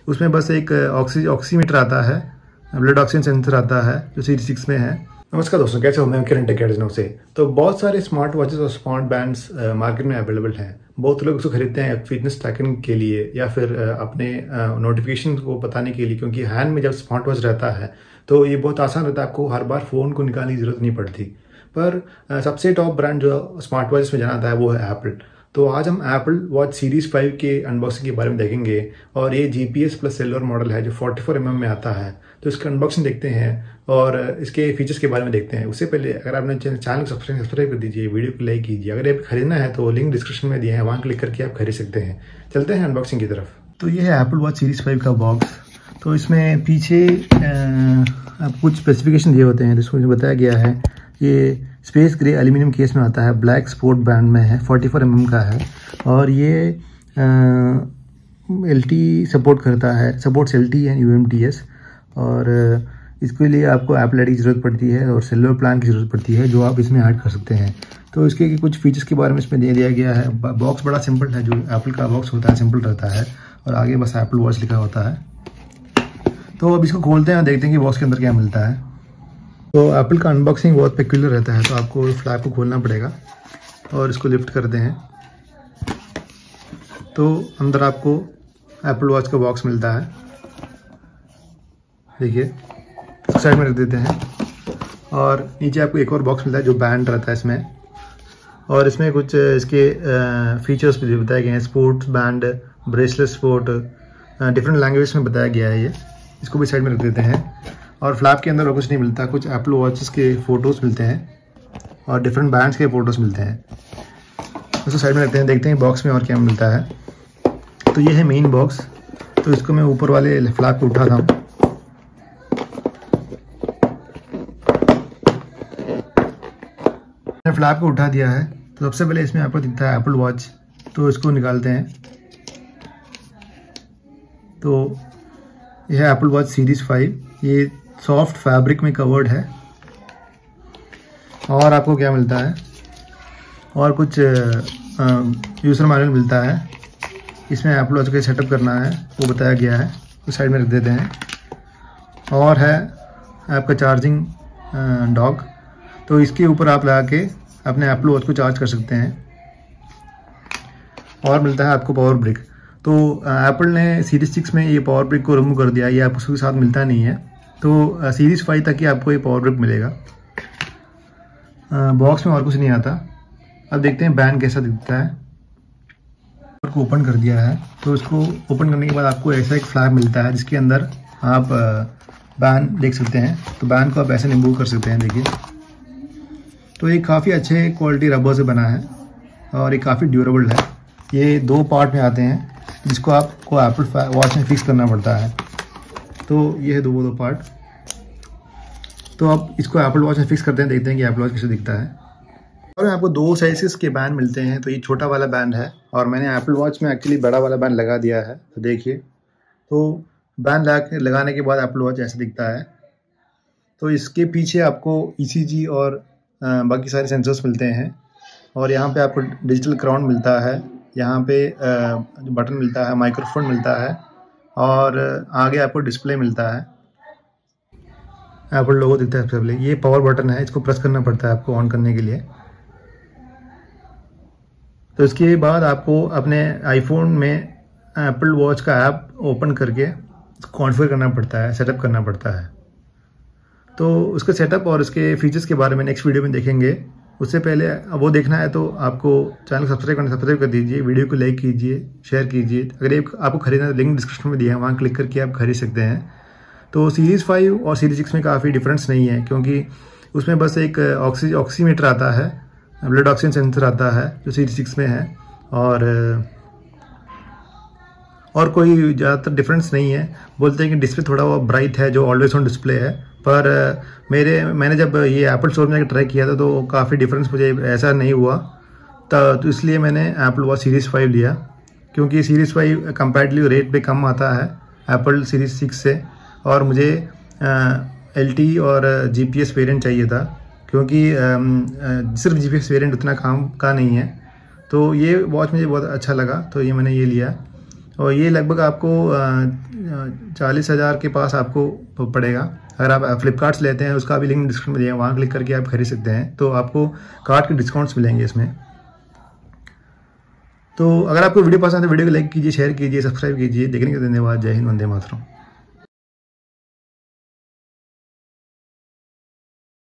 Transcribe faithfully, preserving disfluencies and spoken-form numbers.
उसमें बस एक ऑक्सी ऑक्सीमीटर आता है, ब्लड ऑक्सीजन सेंसर आता है जो सीरीज सिक्स में है। नमस्कार दोस्तों, कैसे हो? मैं किरण टेक एडनो से। तो बहुत सारे स्मार्ट वॉचेस और स्मार्ट बैंड्स मार्केट में अवेलेबल हैं। बहुत लोग उसको खरीदते हैं फिटनेस ट्रैकिंग के लिए या फिर अपने नोटिफिकेशन को बताने के लिए, क्योंकि हैंड में जब स्मार्ट वॉच रहता है तो ये बहुत आसान रहता है, आपको हर बार फ़ोन को निकालने की ज़रूरत नहीं पड़ती। पर सबसे टॉप ब्रांड जो स्मार्ट वॉच में जाना जाता है वो है एप्पल। तो आज हम एप्पल वॉच सीरीज़ फाइव के अनबॉक्सिंग के बारे में देखेंगे और ये जीपीएस प्लस सिल्वर मॉडल है जो फोर्टी फोर एम एम में आता है। तो इसका अनबॉक्सिंग देखते हैं और इसके फीचर्स के बारे में देखते हैं। उससे पहले अगर आपने चैनल को सब्सक्राइब सब्सक्राइब कर दीजिए, वीडियो को लाइक कीजिए। अगर आप खरीदना है तो लिंक डिस्क्रिप्शन में दिए हैं, वहाँ क्लिक करके आप खरीद सकते हैं। चलते हैं अनबॉक्सिंग की तरफ। तो ये है एप्पल वॉच सीरीज़ फाइव का बॉक्स। तो इसमें पीछे आप कुछ स्पेसिफिकेशन दिए होते हैं जिसको बताया गया है। ये स्पेस ग्रे एल्यूमिनियम केस में आता है, ब्लैक स्पोर्ट बैंड में है, फोर्टी फोर एम एम का है और ये एल टी सपोर्ट करता है, supports L T and U M T S. और इसके लिए आपको एप्पल आई डी की ज़रूरत पड़ती है और सिल्वर प्लान की ज़रूरत पड़ती है जो आप इसमें ऐड कर सकते हैं। तो इसके कुछ फीचर्स के बारे में इसमें दे दिया गया है। बॉक्स बड़ा सिंपल है, जो एप्पल का बॉक्स होता है सिंपल रहता है और आगे बस एप्पल वॉच लिखा होता है। तो अब इसको खोलते हैं और देखते हैं कि बॉक्स के अंदर क्या मिलता है। तो एप्पल का अनबॉक्सिंग बहुत पेक्यूलर रहता है, तो आपको फ्लैप को खोलना पड़ेगा और इसको लिफ्ट करते हैं तो अंदर आपको एप्पल वॉच का बॉक्स मिलता है। देखिए साइड में रख देते हैं और नीचे आपको एक और बॉक्स मिलता है जो बैंड रहता है इसमें, और इसमें कुछ इसके फीचर्स भी बताए गए हैं। Sports band, bracelet sport, different language में बताया गया है। ये इसको भी साइड में रख देते हैं और फ्लैप के अंदर और कुछ नहीं मिलता। कुछ एप्पल वॉचेस के फ़ोटोज़ मिलते हैं और डिफरेंट बैंड्स के फ़ोटोज़ मिलते हैं। उसको साइड में रखते हैं, देखते हैं बॉक्स में और क्या मिलता है। तो ये है मेन बॉक्स। तो इसको मैं ऊपर वाले फ्लैप को उठाता हूँ। मैंने फ्लैप को उठा दिया है। तो सबसे पहले इसमें आपको दिखता है एप्पल वॉच, तो इसको निकालते हैं। तो यह है एप्पल वॉच सीरीज़ फाइव। ये सॉफ्ट फैब्रिक में कवर्ड है। और आपको क्या मिलता है, और कुछ यूज़र मैनुअल मिलता है। इसमें एप्पल वॉच को सेटअप करना है वो बताया गया है, तो साइड में रख देते हैं। और है आपका चार्जिंग डॉक, तो इसके ऊपर आप लगा के अपने एप्पल वॉच को चार्ज कर सकते हैं। और मिलता है आपको पावर ब्रिक। तो एप्पल ने सीरीज सिक्स में ये पावर ब्रिक को रिमूव कर दिया, ये आपको उसके साथ मिलता नहीं है। तो सीरीज फाइव तक ही आपको ये पावर ब्रिक मिलेगा। बॉक्स में और कुछ नहीं आता। अब देखते हैं बैंड कैसा दिखता है। को ओपन कर दिया है, तो इसको ओपन करने के बाद आपको ऐसा एक फ्लैप मिलता है जिसके अंदर आप बैंड देख सकते हैं। तो बैंड को आप ऐसे रिमूव कर सकते हैं। देखिए, तो ये काफ़ी अच्छे क्वालिटी रबर से बना है और ये काफ़ी ड्यूरेबल है। ये दो पार्ट में आते हैं जिसको आपको एप्पल वॉच में फिक्स करना पड़ता है। तो ये है दो दो पार्ट। तो आप इसको एप्पल वॉच में फिक्स करते हैं, देखते हैं कि एप्पल वॉच कैसे दिखता है। और आपको दो साइजेस के बैंड मिलते हैं। तो ये छोटा वाला बैंड है और मैंने एप्पल वॉच में एक्चुअली बड़ा वाला बैंड लगा दिया है। तो देखिए, तो बैंड लगा के लगाने के बाद एप्पल वॉच ऐसे दिखता है। तो इसके पीछे आपको ईसीजी और आ, बाकी सारे सेंसर्स मिलते हैं। और यहाँ पे आपको डिजिटल क्राउन मिलता है, यहाँ पे बटन मिलता है, माइक्रोफोन मिलता है और आगे आपको डिस्प्ले मिलता है। एप्पल लोगो दिखता है सबसे पहले। ये पावर बटन है, इसको प्रेस करना पड़ता है आपको ऑन करने के लिए। तो इसके बाद आपको अपने आईफोन में एप्पल वॉच का ऐप ओपन करके कॉन्फ़िगर करना पड़ता है, सेटअप करना पड़ता है। तो उसके सेटअप और उसके फीचर्स के बारे में नेक्स्ट वीडियो में देखेंगे। उससे पहले वो देखना है तो आपको चैनल को सब्सक्राइब करना सब्सक्राइब कर दीजिए, वीडियो को लाइक कीजिए, शेयर कीजिए। अगर एक आपको खरीदना है तो लिंक डिस्क्रिप्शन में दिया है, वहाँ क्लिक करके आप खरीद सकते हैं। तो सीरीज़ फाइव और सीरीज सिक्स में काफ़ी डिफरेंस नहीं है, क्योंकि उसमें बस एक ऑक्सी ऑक्सीमीटर आता है, ब्लड ऑक्सीजन सेंसर आता है जो सीरीज सिक्स में है। और और कोई ज़्यादातर डिफरेंस नहीं है। बोलते हैं कि डिस्प्ले थोड़ा वो ब्राइट है जो ऑलवेज ऑन डिस्प्ले है, पर मेरे मैंने जब ये एप्पल स्टोर में ट्राई किया था तो काफ़ी डिफरेंस मुझे ऐसा नहीं हुआ। तो इसलिए मैंने एप्पल वॉच सीरीज़ फाइव लिया, क्योंकि सीरीज़ फाइव कंपैरेटिवली रेट पे कम आता है एप्पल सीरीज़ सिक्स से। और मुझे एल टी और जी पी एस वेरिएंट चाहिए था, क्योंकि सिर्फ जी पी एस वेरिएंट उतना काम का नहीं है। तो ये वॉच मुझे बहुत अच्छा लगा, तो ये मैंने ये लिया। और ये लगभग आपको चालीस हज़ार के पास आपको पड़ेगा। अगर आप फ्लिपकार्ट से लेते हैं, उसका भी लिंक डिस्क्रिप्शन में दिया है, वहाँ क्लिक करके आप खरीद सकते हैं, तो आपको कार्ड के डिस्काउंट्स मिलेंगे इसमें। तो अगर आपको वीडियो पसंद है तो वीडियो को लाइक कीजिए, शेयर कीजिए, सब्सक्राइब कीजिए। देखने के धन्यवाद। जय हिंद, वंदे मातरम।